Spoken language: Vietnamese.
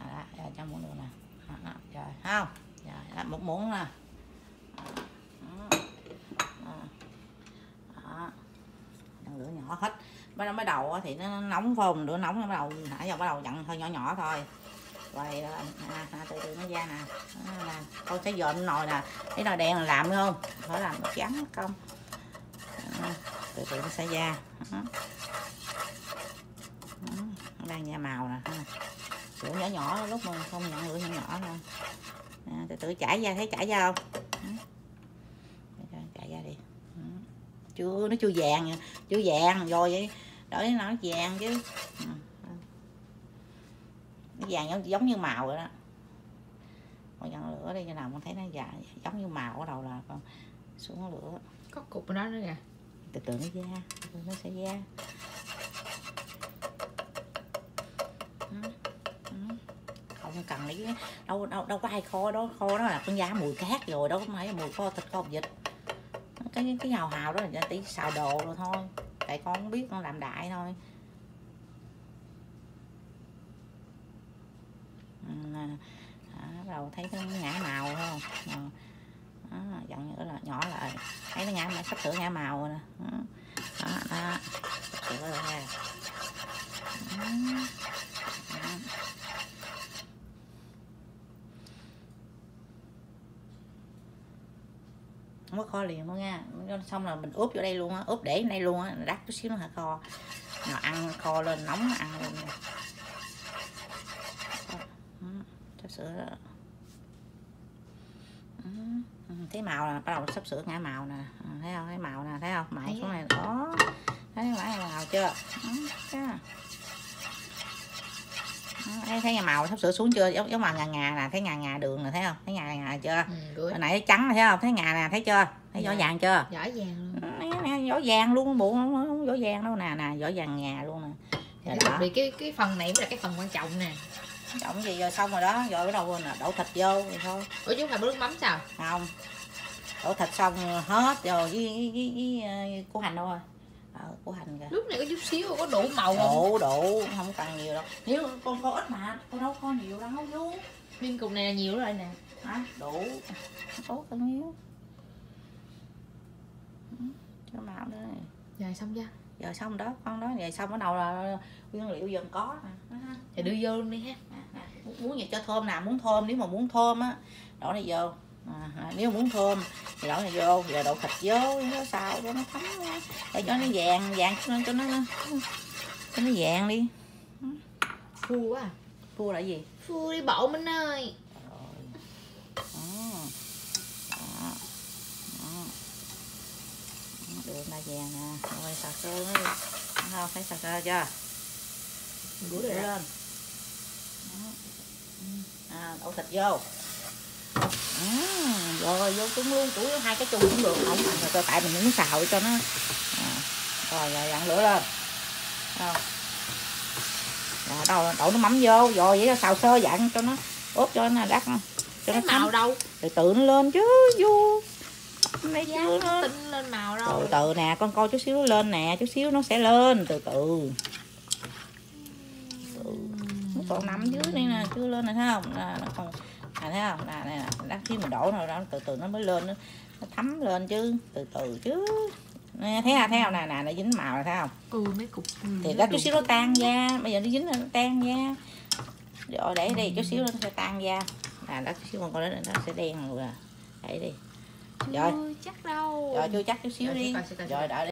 Rồi, cho muỗng đường nè. Rồi không? Rồi, một muỗng nè. Lửa nhỏ hết. Mới đầu thì nó nóng phải không? Lửa nóng nó bắt đầu nãy giờ bắt đầu dặn hơi nhỏ nhỏ thôi. Rồi từ từ nó ra nè. Con sẽ dọn nồi nè. Cái nồi đen là làm phải không? Phải làm trắng không? Từ từ nó sẽ ra. Nó đang ra màu nè. Lửa nhỏ nhỏ lúc mà không nhận lửa nhỏ nhỏ nè. Từ từ chảy ra, thấy chảy ra không? Chảy ra đi. Chưa, nó chưa vàng nha. Chưa vàng rồi vậy. Đợi nó vàng chứ. Nó vàng giống như màu rồi đó. Con dặn lửa đi cho nào con thấy nó vàng giống như màu ở đầu là con xuống lửa. Có cục ở đó nữa kìa. Từ từ nó ra, nó sẽ ra. Không cần lấy đâu có ai kho đó là con da mùi cát rồi, đâu có phải là mùi kho thịt kho vịt. Cái hào hào đó là tí xào đồ rồi thôi, tại con không biết, con làm đại thôi. Bắt đầu thấy nó ngã màu phải không? Dặn nữa là nhỏ lại, thấy nó sắp sửa ngã màu rồi nè. Đó. Sắp sửa rồi nha. Không có kho liền luôn nha, xong là mình úp vô đây luôn á, úp để đây luôn á, rắc chút xíu nữa hả kho. Nào ăn kho lên nóng ăn luôn nha. Sắp sửa đó. Thấy màu nè, bắt đầu sắp sửa ngã màu nè, thấy không? Thấy màu nè, thấy không? Màu xuống này đó, thấy màu chưa? Thấy màu sắp sửa xuống chưa? Giống màu ngà nè, thấy ngà đường nè, thấy không? Thấy ngà chưa? Hồi nãy trắng này, thấy không? Thấy ngà nè, thấy chưa? Thấy vỏ vàng chưa? Vỏ vàng luôn. Nè, vỏ vàng luôn, bộ không vỏ vàng đâu nè, vỏ vàng ngà luôn nè. Đặc biệt cái phần này mới là cái phần quan trọng nè. Quan trọng gì rồi, xong rồi đó, rồi bắt đầu đổ thịt vô thì thôi. Ủa chứ không phải nước mắm sao? Không. Đổ thịt xong hết rồi với củ hành đâu rồi. Củ hành kìa. Lúc này có chút xíu, có đủ màu không? Đủ, không cần nhiều đâu. Nếu con có ít mà, con đâu có nhiều đâu vô. Nguyên cục này là nhiều rồi nè. Hả? Đủ. Tốt bao nhiêu. Cho màu nữa này. Rồi xong chưa? Giờ xong đó, con đó, vậy xong bắt đầu là nguyên liệu dần có nè. Thì đưa vô luôn đi ha. Muốn gì cho thơm nào, muốn thơm, nếu mà muốn thơm á, đổ này vô. Nếu muốn thơm thì đổ này vô, giờ đổ thịt vô, nó xào cho nó thấm để cho nó vàng cho nó vàng đi. Phua quá à. Phua là gì? Phua đi bộ Minh ơi. Được là vàng nè, rồi xào sơ nó đi. Không, thấy xào sơ chưa? Rửa lên. Đổ thịt vô. Rồi vô trúng luôn, chủ yếu 2 cái chung cũng được, không rồi tại mình muốn xào cho nó. Rồi dặn lửa lên. Rồi đổ nước mắm vô, rồi vậy xào sơ dặn cho nó ốp cho nó đắt, cho nó màu đâu. Từ từ nó lên chứ vô. Mấy chứ nó tinh lên màu đâu. Từ từ nè, con coi chút xíu nó lên nè, chút xíu nó sẽ lên, từ từ. Nó còn nằm dưới đây nè, chưa lên này thấy không? Nó còn thấy không? Nè, lát khi mình đổ rồi đó, từ từ nó mới lên, nó thấm lên chứ, từ từ chứ. Nè, thấy không? Nè, nó dính màu này thấy không? Mấy cục. Thì lát chút xíu nó tan ra, bây giờ nó dính nó tan ra. Rồi để đi, chút xíu nó sẽ tan ra. Lát chút xíu con coi nó sẽ đen rồi à. Để đi. Rồi. Chưa chắc đâu. Rồi chưa chắc chút xíu đi. Rồi đợi